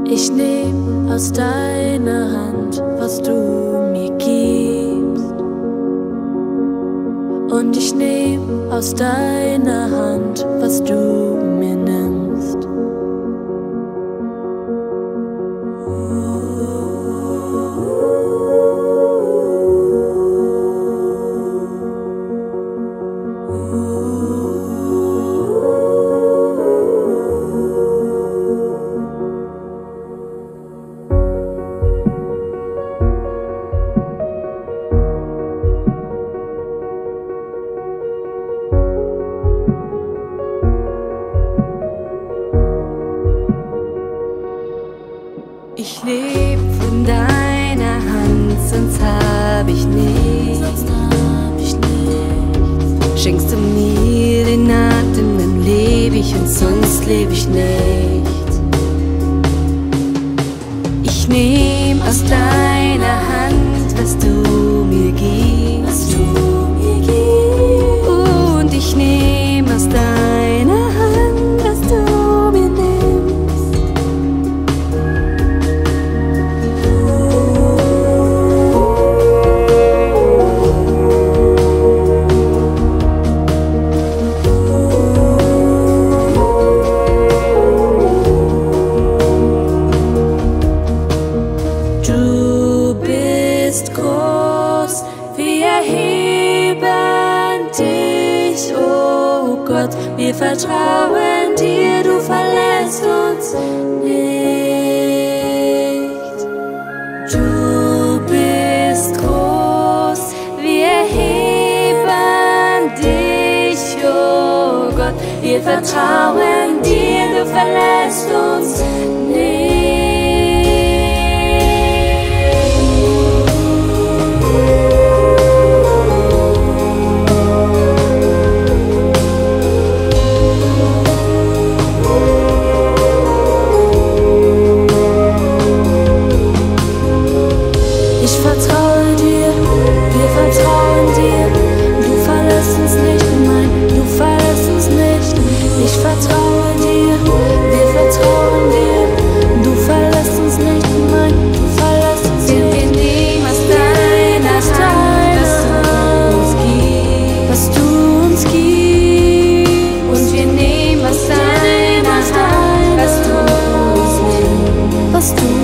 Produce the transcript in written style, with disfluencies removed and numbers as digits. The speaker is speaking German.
Ich nehm aus deiner Hand, was du mir gibst. Und ich nehm aus deiner Hand, was du mir nimmst. Ich leb von deiner Hand, sonst hab ich nichts. Schenkst du mir den Atem, dann leb ich und sonst leb ich nicht. Ich nehm aus deiner Hand, was du mir gibst. Und ich nehm aus deiner Hand, was du mir nimmst. Groß, wir erheben dich, oh Gott, wir vertrauen dir, du verlässt uns nicht. Du bist groß, wir erheben dich, oh Gott, wir vertrauen dir, du verlässt uns nicht. Ich vertraue dir, wir vertrauen dir, du verlässt uns nicht, nein, du verlässt uns nicht. Ich vertraue dir, wir vertrauen dir, du verlässt uns nicht, nein, du verlässt uns nicht. Wir nehmen aus deiner Hand, was du uns gibst. Und wir nehmen aus deiner Hand, was du uns nimmst.